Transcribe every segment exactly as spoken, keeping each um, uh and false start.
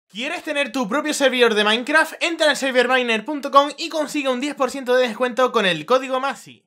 ¿Quieres tener tu propio servidor de Minecraft? Entra en serverminer punto com y consigue un diez por ciento de descuento con el código MASI.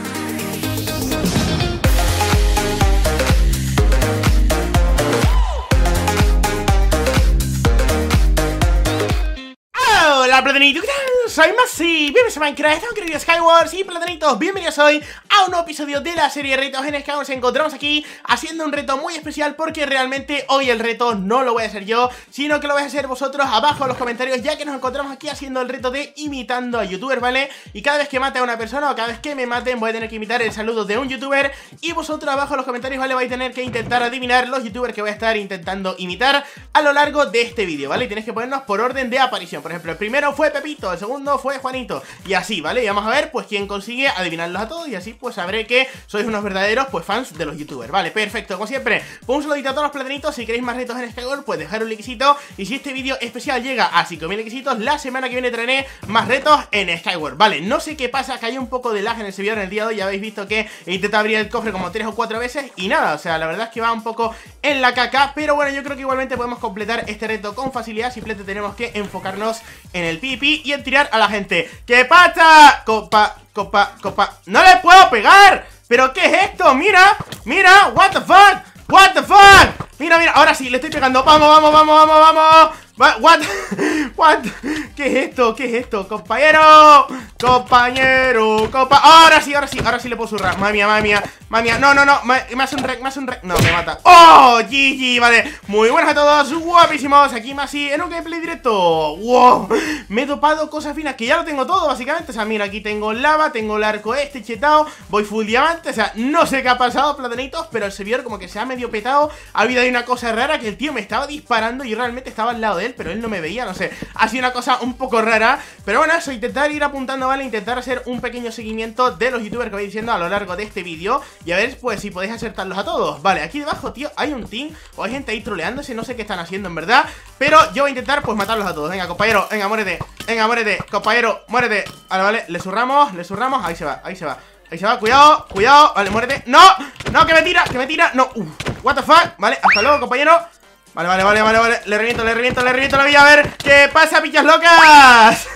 Hola platanitos, ¿qué tal? Soy Masi, bienvenidos a Minecraft, estamos queridos Skywars y platanitos, bienvenidos hoy a un nuevo episodio de la serie de retos en el que nos encontramos aquí haciendo un reto muy especial porque realmente hoy el reto no lo voy a hacer yo, sino que lo vais a hacer vosotros abajo en los comentarios, ya que nos encontramos aquí haciendo el reto de imitando a youtubers, ¿vale? Y cada vez que mate a una persona o cada vez que me maten voy a tener que imitar el saludo de un youtuber y vosotros abajo en los comentarios, ¿vale? Vais a tener que intentar adivinar los youtubers que voy a estar intentando imitar a lo largo de este vídeo, ¿vale? Y tenéis que ponernos por orden de aparición, por ejemplo, el primero fue Pepito, el segundo fue Juanito y así, ¿vale? Y vamos a ver pues quién consigue adivinarlos a todos y así pues sabré que sois unos verdaderos pues fans de los youtubers, ¿vale? Perfecto, como siempre, pues un saludito a todos los platanitos. Si queréis más retos en Skyward pues dejar un likecito, y si este vídeo especial llega a cinco mil likecitos, la semana que viene traeré más retos en Skyward, ¿vale? No sé qué pasa, que hay un poco de lag en el servidor en el día de hoy, ya habéis visto que he intentado abrir el cofre como tres o cuatro veces y nada, o sea, la verdad es que va un poco en la caca, pero bueno, yo creo que igualmente podemos completar este reto con facilidad, simplemente tenemos que enfocarnos en el PvP y en tirar a la gente. ¿Qué pasa? Copa, copa, copa. ¡No le puedo pegar! ¿Pero qué es esto? Mira, mira, what the fuck, what the fuck. Mira, mira, ahora sí, le estoy pegando. Vamos, vamos, vamos, vamos, vamos. What, what, ¿qué es esto? ¿Qué es esto? Compañero, compañero, compa... Ahora sí, ahora sí, ahora sí le puedo zurrar. Madre mía, madre mía, madre mía. No, no, no, me, me hace un rec, me hace un rec. No, me mata. ¡Oh! G G, vale. Muy buenas a todos, guapísimos. Aquí Masi en un gameplay directo. ¡Wow! Me he topado cosas finas, que ya lo tengo todo, básicamente. O sea, mira, aquí tengo lava, tengo el arco este chetado, voy full diamante. O sea, no sé qué ha pasado, platanitos, pero el servidor como que se ha medio petado. Ha habido ahí una cosa rara, que el tío me estaba disparando y yo realmente estaba al lado de él, pero él no me veía, no sé, ha sido una cosa un poco rara, pero bueno, eso, intentar ir apuntando, ¿vale? Intentar hacer un pequeño seguimiento de los youtubers que vais diciendo a lo largo de este vídeo y a ver, pues, si podéis acertarlos a todos. Vale, aquí debajo, tío, hay un team o hay gente ahí troleándose, no sé qué están haciendo en verdad, pero yo voy a intentar, pues, matarlos a todos. Venga, compañero, venga, muérete, venga, muérete, compañero, muérete. Vale, vale, le zurramos, le zurramos, ahí se va, ahí se va. Ahí se va, cuidado, cuidado, vale, muérete. ¡No! ¡No, que me tira, que me tira! ¡No! Uh, what the fuck, vale, hasta luego, compañero. Vale, vale, vale, vale, vale. Le reviento, le reviento, le reviento la vida. A ver, ¿qué pasa, pichas locas?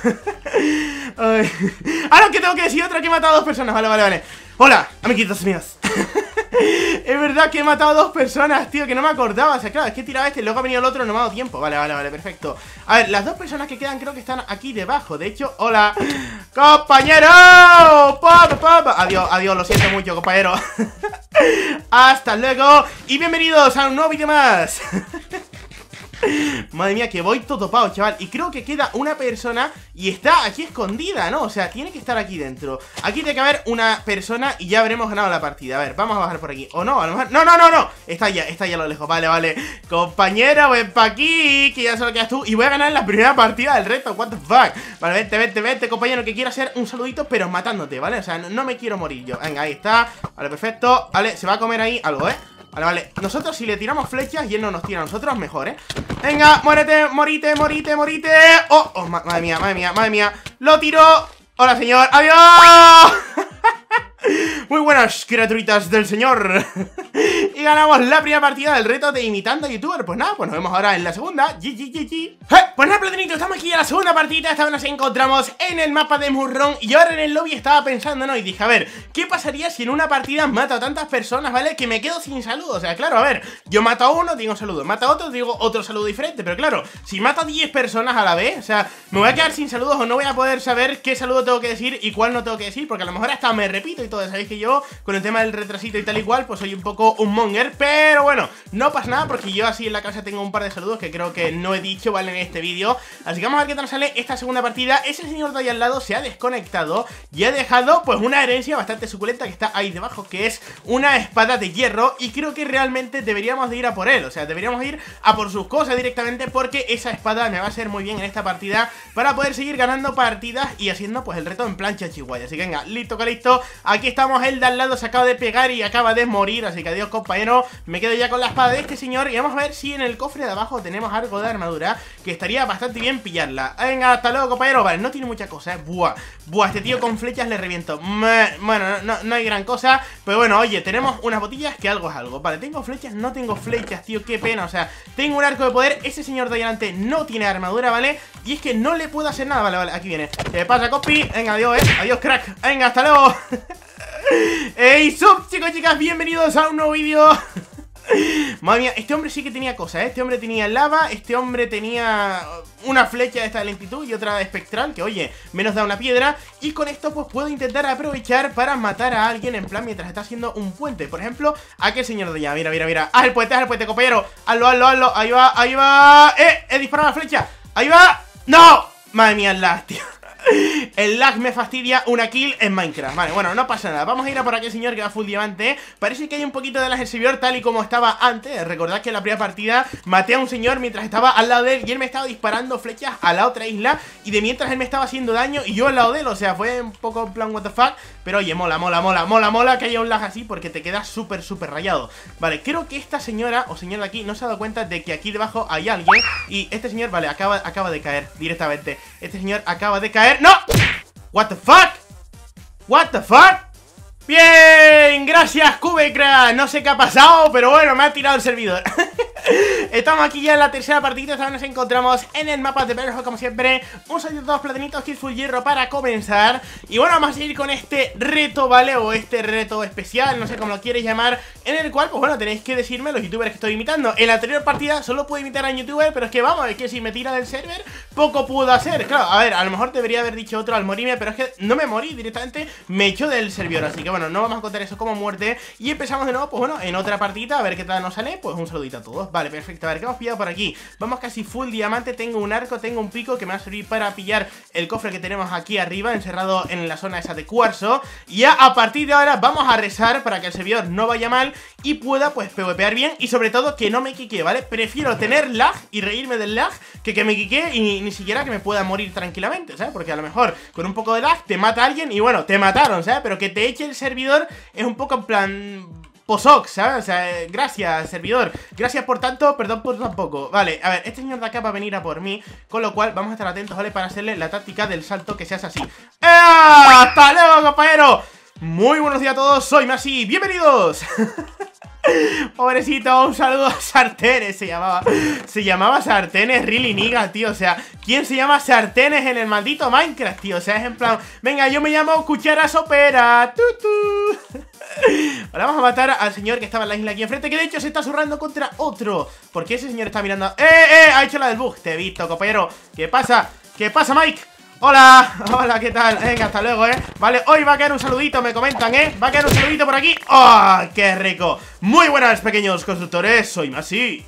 Ay. Ah, no, que tengo que decir otra, que he matado a dos personas. Vale, vale, vale. Hola, amiguitos míos. Es verdad que he matado a dos personas, tío, que no me acordaba. O sea, claro, es que he tirado este y luego ha venido el otro, no me ha dado tiempo. Vale, vale, vale, perfecto. A ver, las dos personas que quedan creo que están aquí debajo. De hecho, hola, compañero. Papa, papa. Adiós, adiós, lo siento mucho, compañero. Hasta luego y bienvenidos a un nuevo vídeo más. Madre mía, que voy todo topado, chaval. Y creo que queda una persona y está aquí escondida, ¿no? O sea, tiene que estar aquí dentro. Aquí tiene que haber una persona y ya habremos ganado la partida. A ver, vamos a bajar por aquí. O no, a lo mejor... No, no, no, no. Está ya, está ya a lo lejos. Vale, vale. Compañera, ven pa' aquí, que ya solo quedas tú. Y voy a ganar en la primera partida del reto. What the fuck. Vale, vente, vente, vente, compañero, que quiero hacer un saludito, pero matándote, ¿vale? O sea, no, no me quiero morir yo. Venga, ahí está. Vale, perfecto. Vale, se va a comer ahí algo, ¿eh? Vale, vale, nosotros si le tiramos flechas y él no nos tira a nosotros, mejor, ¿eh? Venga, muérete, morite, morite, morite. Oh, oh, ma madre mía, madre mía, madre mía. Lo tiro. Hola, señor, adiós. Muy buenas, criaturitas del señor. Y ganamos la primera partida del reto de imitando a youtuber. Pues nada, pues nos vemos ahora en la segunda. G G G G. ¡Eh! Pues nada, platanitos, estamos aquí en la segunda partida. Esta vez nos encontramos en el mapa de Murrón. Y ahora en el lobby estaba pensando, ¿no? Y dije, a ver, ¿qué pasaría si en una partida mato a tantas personas, ¿vale? Que me quedo sin saludo. O sea, claro, a ver, yo mato a uno, digo saludo, mato a otro, digo otro saludo diferente. Pero claro, si mato a diez personas a la vez, o sea, me voy a quedar sin saludos o no voy a poder saber qué saludo tengo que decir y cuál no tengo que decir, porque a lo mejor hasta me repito y todo. Sabéis que yo, con el tema del retrasito y tal y cual, pues soy un poco un monger. Pero bueno, no pasa nada porque yo así en la casa tengo un par de saludos que creo que no he dicho, ¿vale? En este vídeo. Así que vamos a ver qué tal sale esta segunda partida. Ese señor de ahí al lado se ha desconectado y ha dejado pues una herencia bastante suculenta que está ahí debajo, que es una espada de hierro. Y creo que realmente deberíamos de ir a por él. O sea, deberíamos ir a por sus cosas directamente, porque esa espada me va a ser muy bien en esta partida para poder seguir ganando partidas y haciendo pues el reto en plancha chihuahua. Así que venga, listo, que listo. Aquí estamos el de al lado se acaba de pegar y acaba de morir, así que adiós, compañero. Me quedo ya con la espada de este señor y vamos a ver si en el cofre de abajo tenemos algo de armadura, que estaría bastante bien pillarla. Venga, hasta luego, compañero. Vale, no tiene mucha cosa, eh. Buah, buah, este tío con flechas le reviento. Me... Bueno, no, no, no hay gran cosa, pero bueno, oye, tenemos unas botellas que algo es algo. Vale, tengo flechas, no tengo flechas, tío, qué pena. O sea, tengo un arco de poder, ese señor de ahí delante no tiene armadura, ¿vale? Y es que no le puedo hacer nada. Vale, vale, aquí viene. ¿Qué pasa, copy? Venga, adiós, eh. Adiós, crack. Venga, hasta luego. Hey, sup, chicos, chicas, bienvenidos a un nuevo vídeo. Madre mía, este hombre sí que tenía cosas, ¿eh? Este hombre tenía lava, este hombre tenía una flecha de esta de lentitud y otra espectral, que oye, menos da una piedra. Y con esto pues puedo intentar aprovechar para matar a alguien en plan mientras está haciendo un puente. Por ejemplo, aquel señor de allá, mira, mira, mira. ¡Ah, el puente, haz el puente, compañero! ¡Hazlo, hazlo, hazlo! Ahí va, ahí va. ¡Eh! He disparado la flecha. ¡Ahí va! ¡No! Madre mía, el lag, tío. El lag me fastidia una kill en Minecraft. Vale, bueno, no pasa nada. Vamos a ir a por aquel señor que va full diamante. Parece que hay un poquito de lag en el servidor tal y como estaba antes. Recordad que en la primera partida maté a un señor mientras estaba al lado de él y él me estaba disparando flechas a la otra isla. Y de mientras él me estaba haciendo daño y yo al lado de él. O sea, fue un poco en plan what the fuck. Pero oye, mola, mola, mola, mola, mola que haya un lag así porque te quedas súper, súper rayado. Vale, creo que esta señora o señor de aquí no se ha dado cuenta de que aquí debajo hay alguien. Y este señor, vale, acaba, acaba de caer directamente. Este señor acaba de caer. ¡No! What the fuck? What the fuck? Bien, gracias Cubecra. No sé qué ha pasado, pero bueno, me ha tirado el servidor. Estamos aquí ya en la tercera partida. Esta vez nos encontramos en el mapa de Berjo, como siempre. Un saludo a todos platinitos, Kill Full Hierro para comenzar. Y bueno, vamos a seguir con este reto, ¿vale? O este reto especial, no sé cómo lo quieres llamar. En el cual, pues bueno, tenéis que decirme los youtubers que estoy imitando. En la anterior partida solo pude imitar a un youtuber, pero es que vamos, es que si me tira del server, poco puedo hacer. Claro, a ver, a lo mejor debería haber dicho otro al morirme, pero es que no me morí directamente, me echó del servidor. Así que bueno, no vamos a contar eso como muerte. Y empezamos de nuevo, pues bueno, en otra partida, a ver qué tal nos sale. Pues un saludito a todos. Vale, perfecto. A ver, ¿qué hemos pillado por aquí? Vamos casi full diamante. Tengo un arco, tengo un pico que me va a servir para pillar el cofre que tenemos aquí arriba, encerrado en la zona esa de cuarzo. Y ya a partir de ahora vamos a rezar para que el servidor no vaya mal y pueda pues PvPear bien. Y sobre todo que no me quiquee, ¿vale? Prefiero tener lag y reírme del lag que que me quiquee y ni, ni siquiera que me pueda morir tranquilamente, ¿sabes? Porque a lo mejor con un poco de lag te mata a alguien y bueno, te mataron, ¿sabes? Pero que te eche el servidor es un poco en plan... Posoc, ¿sabes? O sea, eh, gracias, servidor. Gracias por tanto, perdón por tampoco. Vale, a ver, este señor de acá va a venir a por mí. Con lo cual vamos a estar atentos, ¿vale? Para hacerle la táctica del salto que se hace así. ¡Eh! ¡Hasta luego, compañero! Muy buenos días a todos, soy Masi. ¡Bienvenidos! Pobrecito, un saludo a Sartenes. Se llamaba Se llamaba Sartenes, really nigga, tío. O sea, ¿quién se llama Sartenes en el maldito Minecraft, tío? O sea, es en plan, venga, yo me llamo Cuchara Sopera. Tutu. Ahora vamos a matar al señor que estaba en la isla aquí enfrente, que de hecho se está zurrando contra otro. Porque ese señor está mirando. ¡Eh, eh! Ha hecho la del bug. Te he visto, compañero. ¿Qué pasa? ¿Qué pasa, Mike? Hola, hola, ¿qué tal? Venga, hasta luego, ¿eh? Vale, hoy va a caer un saludito, me comentan, ¿eh? Va a caer un saludito por aquí. ¡Oh, qué rico! Muy buenas, pequeños constructores, soy Masi.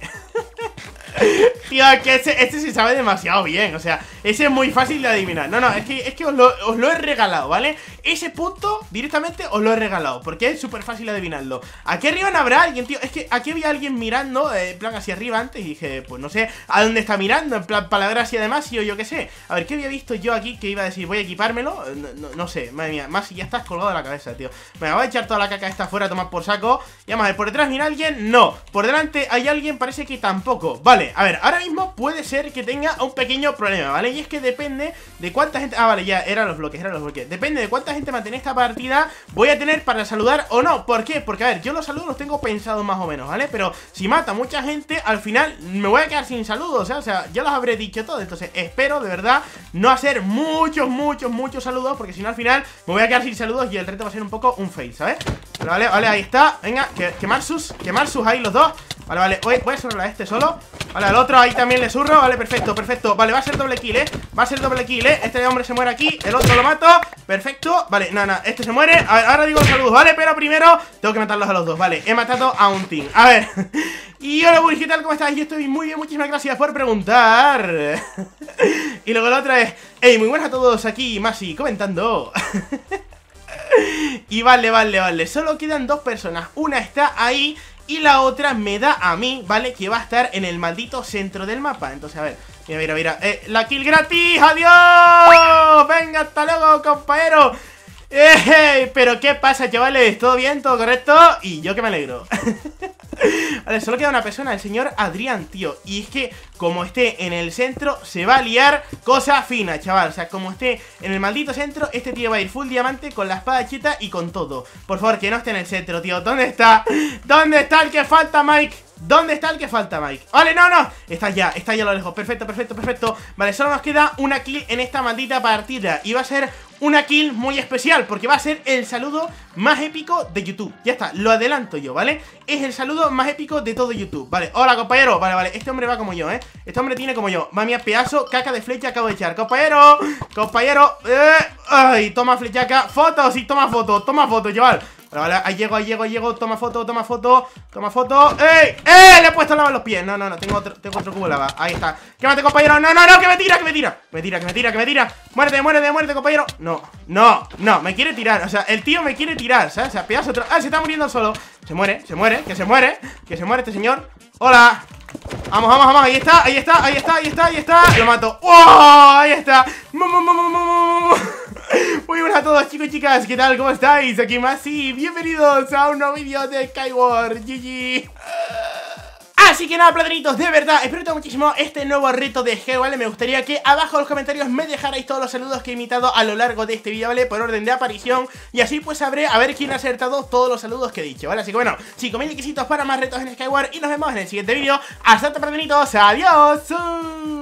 Tío, es que este, este se sabe demasiado bien. O sea, ese es muy fácil de adivinar. No, no, es que, es que os, lo, os lo he regalado, ¿vale? Ese punto directamente os lo he regalado porque es súper fácil de adivinarlo. Aquí arriba no habrá alguien, tío. Es que aquí había alguien mirando, eh, en plan hacia arriba antes. Y dije, pues no sé a dónde está mirando. En plan, para la gracia de Masi o yo qué sé. A ver, ¿qué había visto yo aquí que iba a decir? Voy a equipármelo. No, no, no sé, madre mía, Masi, ya estás colgado de la cabeza, tío. Me voy a echar toda la caca esta afuera a tomar por saco. Y vamos a ver, ¿por detrás viene alguien? No. ¿Por delante hay alguien? Parece que tampoco. Vale, a ver, ahora mismo puede ser que tenga un pequeño problema, ¿vale? Y es que depende de cuánta gente... Ah, vale, ya, eran los bloques, eran los bloques. Depende de cuánta gente mantiene esta partida, voy a tener para saludar o no. ¿Por qué? Porque, a ver, yo los saludos los tengo pensados más o menos, ¿vale? Pero si mata mucha gente, al final me voy a quedar sin saludos, ¿eh? O sea, ya los habré dicho todo. Entonces, espero, de verdad, no hacer muchos, muchos, muchos saludos, porque si no, al final me voy a quedar sin saludos y el reto va a ser un poco un fail, ¿sabes? Vale, vale, vale, ahí está. Venga, que, quemar sus, quemar sus ahí los dos. Vale, vale, voy, voy a surrar a este solo. Vale, al otro ahí también le surro. Vale, perfecto, perfecto. Vale, va a ser doble kill, eh. Va a ser doble kill, eh. Este hombre se muere aquí, el otro lo mato. Perfecto, vale, nada, nada, este se muere. A ver, ahora digo los saludos, vale, pero primero tengo que matarlos a los dos, vale. He matado a un team, a ver. Y hola, Burgi, ¿qué tal? ¿Cómo estás? Yo estoy muy bien, muchísimas gracias por preguntar. Y luego la otra es, hey, muy buenas a todos, aquí Masi comentando. Y vale, vale, vale, solo quedan dos personas. Una está ahí y la otra me da a mí, ¿vale? Que va a estar en el maldito centro del mapa. Entonces, a ver, mira, mira, mira, eh, la kill gratis, adiós. Venga, hasta luego, compañero. ¡Eh! Pero ¿qué pasa, chavales? ¿Todo bien? ¿Todo correcto? Y yo que me alegro. Vale, solo queda una persona, el señor Adrián, tío. Y es que como esté en el centro se va a liar cosa fina, chaval. O sea, como esté en el maldito centro, este tío va a ir full diamante con la espada cheta y con todo. Por favor, que no esté en el centro, tío. ¿Dónde está? ¿Dónde está el que falta, Mike? ¿Dónde está el que falta, Mike? Vale, no, no, está ya, está ya a lo lejos. Perfecto, perfecto, perfecto. Vale, solo nos queda una kill en esta maldita partida. Y va a ser una kill muy especial, porque va a ser el saludo más épico de YouTube. Ya está, lo adelanto yo, ¿vale? Es el saludo más épico de todo YouTube. Vale, hola, compañero. Vale, vale, este hombre va como yo, ¿eh? Este hombre tiene como yo. Va, mía, pedazo, caca de flecha acabo de echar. Compañero, compañero, eh, ay, toma flechaca. Fotos, sí, toma foto, toma foto, chaval. Vale, vale, ahí llego, ahí llego, ahí llego. Toma foto, toma foto, toma foto. ¡Ey! ¡Eh! Le he puesto lava en los pies. No, no, no, tengo otro, tengo otro cubo de lava. Ahí está. Quémate, compañero. No, no, no, que me tira, que me tira. Que me tira, que me tira, que me tira. Muérete, muérete, muérete, compañero. No, no, no, me quiere tirar. O sea, el tío me quiere tirar, ¿sabes? O sea, pedazo otro. Ah, se está muriendo solo. Se muere, se muere, que se muere. Que se muere este señor. Hola. Vamos, vamos, vamos, ahí está, ahí está, ahí está, ahí está, ahí está. Lo mato. ¡Oh! Ahí está. Muy buenas a todos, chicos y chicas, ¿qué tal? ¿Cómo estáis? Aquí Masi, bienvenidos a un nuevo vídeo de Skyward, G G. Así que nada, platanitos, de verdad, espero que muchísimo este nuevo reto de G, ¿vale? Me gustaría que abajo en los comentarios me dejarais todos los saludos que he imitado a lo largo de este vídeo, ¿vale? Por orden de aparición, y así pues sabré a ver quién ha acertado todos los saludos que he dicho, ¿vale? Así que bueno, chicos, mil requisitos para más retos en Skyward y nos vemos en el siguiente vídeo. Hasta pronto, platanitos, adiós.